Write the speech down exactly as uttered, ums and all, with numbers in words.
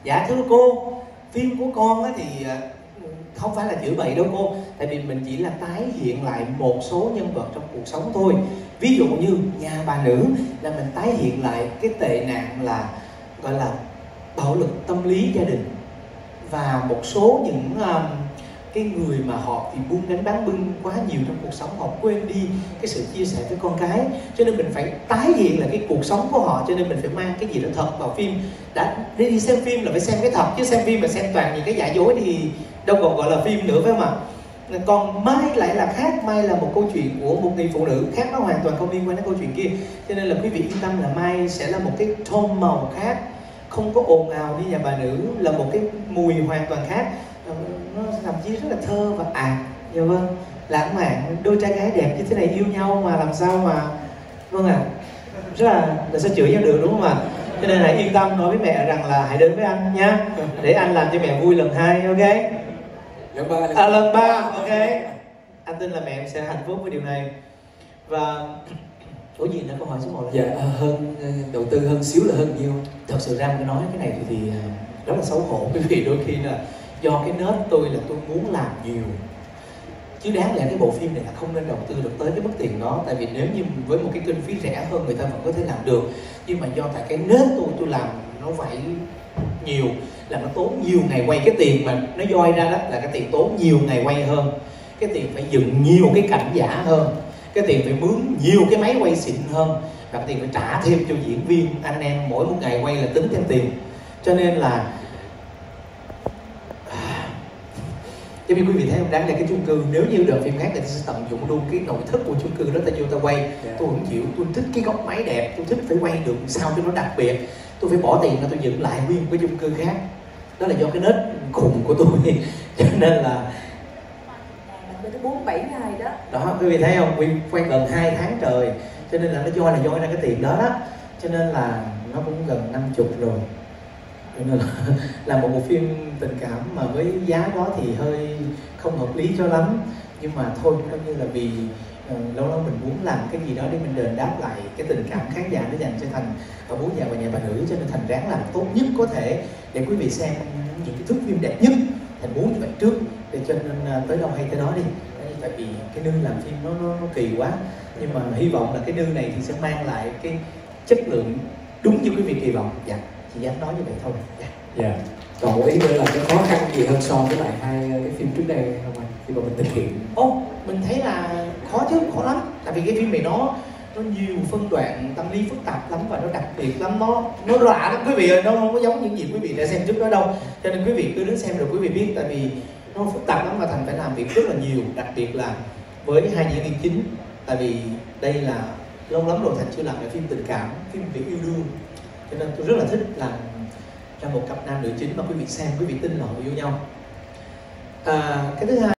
Dạ thưa cô, phim của con á thì không phải là chữa bậy đâu cô, tại vì mình chỉ là tái hiện lại một số nhân vật trong cuộc sống thôi. Ví dụ như Nhà Bà Nữ là mình tái hiện lại cái tệ nạn là gọi là bạo lực tâm lý gia đình, và một số những um, cái người mà họ thì buôn đánh bán bưng quá nhiều trong cuộc sống, họ quên đi cái sự chia sẻ với con cái, cho nên mình phải tái hiện lại cái cuộc sống của họ, cho nên mình phải mang cái gì đó thật vào phim. Đã đi xem phim là phải xem cái thật, chứ xem phim mà xem toàn những cái giả dối thì đâu còn gọi là phim nữa, phải không ạ? Còn Mai lại là khác, Mai là một câu chuyện của một người phụ nữ khác, nó hoàn toàn không liên quan đến câu chuyện kia, cho nên là quý vị yên tâm là Mai sẽ là một cái tone màu khác, không có ồn ào như Nhà Bà Nữ, là một cái mùi hoàn toàn khác, nó thậm chí rất là thơ và ạt. Dạ vâng, lãng mạn, đôi trai gái đẹp như thế này yêu nhau mà làm sao mà, vâng ạ, à, rất là là sao chửi nhau được, đúng không ạ? À? Cho nên là yên tâm nói với mẹ rằng là hãy đến với anh nhá, để anh làm cho mẹ vui lần hai, ok? Lần ba, à, lần ba, ok. Anh tin là mẹ em sẽ hạnh phúc với điều này. Và có gì nữa, câu hỏi số một là dạ hơn đầu tư hơn xíu là hơn nhiêu? Thật sự ra tôi nói cái này thì, thì rất là xấu hổ, bởi vì đôi khi là do cái nết tôi là tôi muốn làm nhiều, chứ đáng lẽ cái bộ phim này là không nên đầu tư được tới cái mức tiền đó, tại vì nếu như với một cái kinh phí rẻ hơn người ta vẫn có thể làm được, nhưng mà do tại cái nết tôi tôi làm nó phải nhiều, là nó tốn nhiều ngày quay. Cái tiền mà nó doi ra đó là cái tiền tốn nhiều ngày quay hơn, cái tiền phải dựng nhiều cái cảnh giả hơn, cái tiền phải mướn nhiều cái máy quay xịn hơn, và cái tiền phải trả thêm cho diễn viên, anh em mỗi một ngày quay là tính thêm tiền. Cho nên là cho nên quý vị thấy không, đáng lẽ cái chung cư nếu như đợt phim khác thì sẽ tận dụng luôn cái nội thất của chung cư đó, ta vô ta quay. Yeah. Tôi không chịu, tôi thích cái góc máy đẹp, tôi thích phải quay được sao cho nó đặc biệt, tôi phải bỏ tiền ra tôi dựng lại nguyên cái chung cư khác. Đó là do cái nết khùng của tôi. Cho nên là bốn bảy ngày đó. Đó, quý vị thấy không, Quyên quay gần hai tháng trời, cho nên là nó do là do ra cái tiền đó đó, cho nên là nó cũng gần năm chục rồi. Cho nên là, là một bộ phim tình cảm mà với giá đó thì hơi không hợp lý cho lắm, nhưng mà thôi coi như là vì uh, lâu lâu mình muốn làm cái gì đó để mình đền đáp lại cái tình cảm khán giả nó dành cho Thành và Bố Già và Nhà Bà Nữ, cho nên Thành ráng làm tốt nhất có thể để quý vị xem những cái thước phim đẹp nhất. Thành muốn như vậy trước, để cho nên uh, tới đâu hay tới đó đi. Tại vì cái nương làm phim nó, nó nó kỳ quá, nhưng mà hy vọng là cái nương này thì sẽ mang lại cái chất lượng đúng như quý vị kỳ vọng. Dạ, chị dám nói như vậy thôi. Dạ. Dạ. Còn một ý nữa là cái khó khăn gì hơn so với lại hai cái phim trước đây không anh? Khi mà mình thực hiện. Ô, mình thấy là khó chứ, khó lắm. Tại vì cái phim này nó nó nhiều phân đoạn tâm lý phức tạp lắm, và nó đặc biệt lắm, nó nó lạ lắm quý vị ơi, nó không có giống những gì quý vị đã xem trước đó đâu. Cho nên quý vị cứ đến xem rồi quý vị biết, tại vì nó phức tạp lắm và Thành phải làm việc rất là nhiều, đặc biệt là với hai diễn viên chính. Tại vì đây là lâu lắm rồi Thành chưa làm lại phim tình cảm, phim về yêu đương, cho nên tôi rất là thích làm ra một cặp nam nữ chính mà quý vị xem quý vị tin là họ yêu nhau. À, cái thứ hai